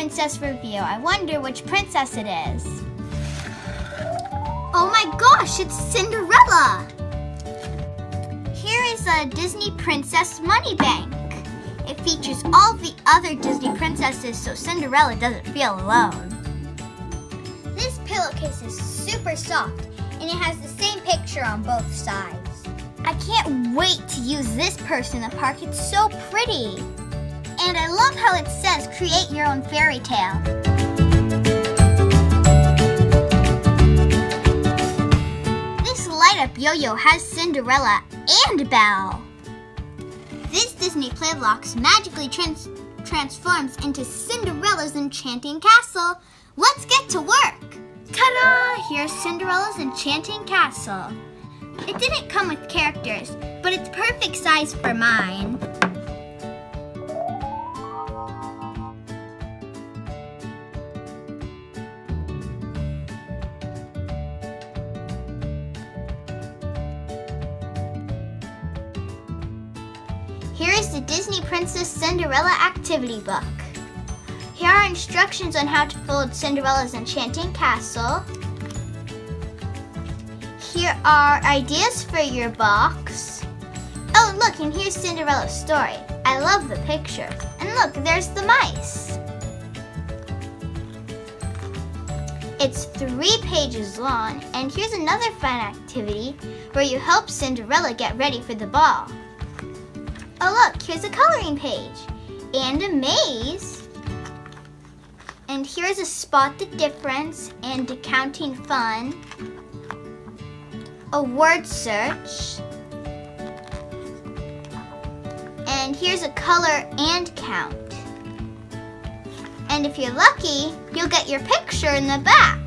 princess review. I wonder which princess it is. Oh my gosh, it's Cinderella! Here is a Disney Princess Money Bank. It features all the other Disney princesses so Cinderella doesn't feel alone. This pillowcase is super soft and it has the same picture on both sides. I can't wait to use this purse in the park. It's so pretty. And I love how it says create your own fairy tale. This light-up yo-yo has Cinderella and Belle. This Disney Play Blocks magically transforms into Cinderella's enchanting castle. Let's get to work! Ta-da! Here's Cinderella's enchanting castle. It didn't come with characters, but it's perfect size for mine. Here is the Disney Princess Cinderella activity book. Here are instructions on how to build Cinderella's enchanting castle. Here are ideas for your box. Oh look, and here's Cinderella's story. I love the picture. And look, there's the mice. It's 3 pages long, and here's another fun activity where you help Cinderella get ready for the ball. Oh look, here's a coloring page and a maze. And here's a spot the difference and accounting fun. A word search. And here's a color and count. And if you're lucky, you'll get your picture in the back.